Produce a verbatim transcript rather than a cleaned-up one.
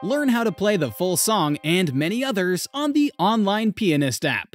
Learn how to play the full song and many others on the Online Pianist app.